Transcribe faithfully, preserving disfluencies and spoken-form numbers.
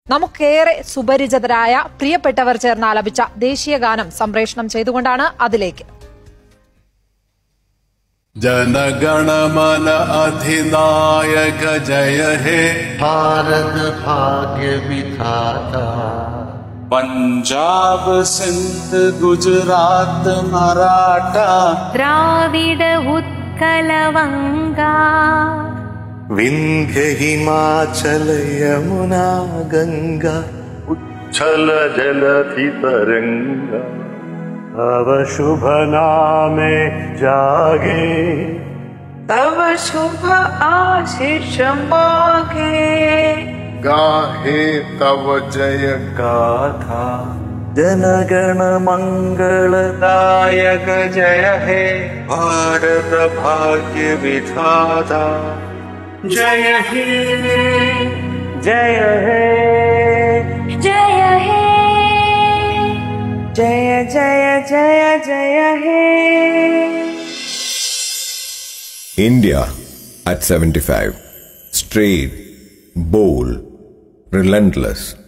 നമുക്കേറെ സുപരിചിതരായ പ്രിയപ്പെട്ടവർ ചേർന്ന് ആലപിച്ച ദേശീയ ഗാനം സംപ്രേഷണം ചെയ്തുകൊണ്ടാണ് അതിലേക്ക്. जनगण मन अधिनायक जय हे भारत भाग्य विधाता पंजाब सिंध गुजरात मराठा द्राविड उत्कल वंगा विंध्य हिमाचल यमुना गंगा उच्छल जलधि तरंगा तव शुभ नामे जागे तव शुभ आशीष मागे गाहे तव जय गाथा जनगण मंगलदायक जय हे भारत भाग्य विधाता जय हे जय हे जय हे जय जय जय जय हे. India at seventy-five. Straight, bold, relentless.